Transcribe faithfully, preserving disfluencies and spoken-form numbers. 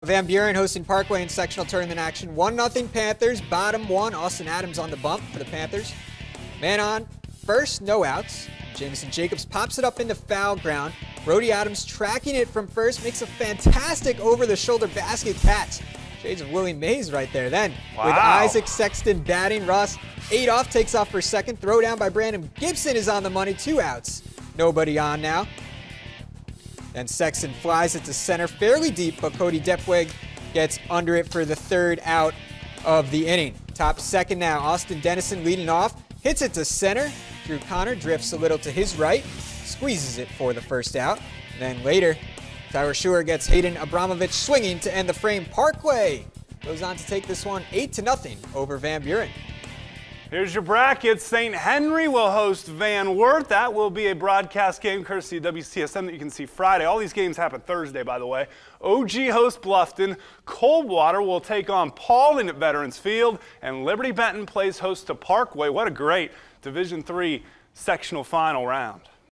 Van Buren hosting Parkway in sectional tournament action. one nothing Panthers, bottom one. Austin Adams on the bump for the Panthers. Man on first, no outs. Jamison Jacobs pops it up into foul ground. Brody Adams tracking it from first, makes a fantastic over-the-shoulder basket catch. Shades of Willie Mays right there. Then, wow. with Isaac Sexton batting, Ross Adolph takes off for second. Throw down by Brandon Gibson is on the money. Two outs. Nobody on now. Then Sexton flies it to center fairly deep, but Cody Depwig gets under it for the third out of the inning. Top second now. Austin Dennison leading off. Hits it to center. Drew Connor drifts a little to his right. Squeezes it for the first out. And then later, Tyler Schuer gets Hayden Abramovich swinging to end the frame. Parkway goes on to take this one eight to nothing over Van Buren. Here's your bracket. Saint Henry will host Van Wert. That will be a broadcast game courtesy of W C S M that you can see Friday. All these games happen Thursday, by the way. O G hosts Bluffton. Coldwater will take on Paulding at Veterans Field. And Liberty Benton plays host to Parkway. What a great Division three sectional final round.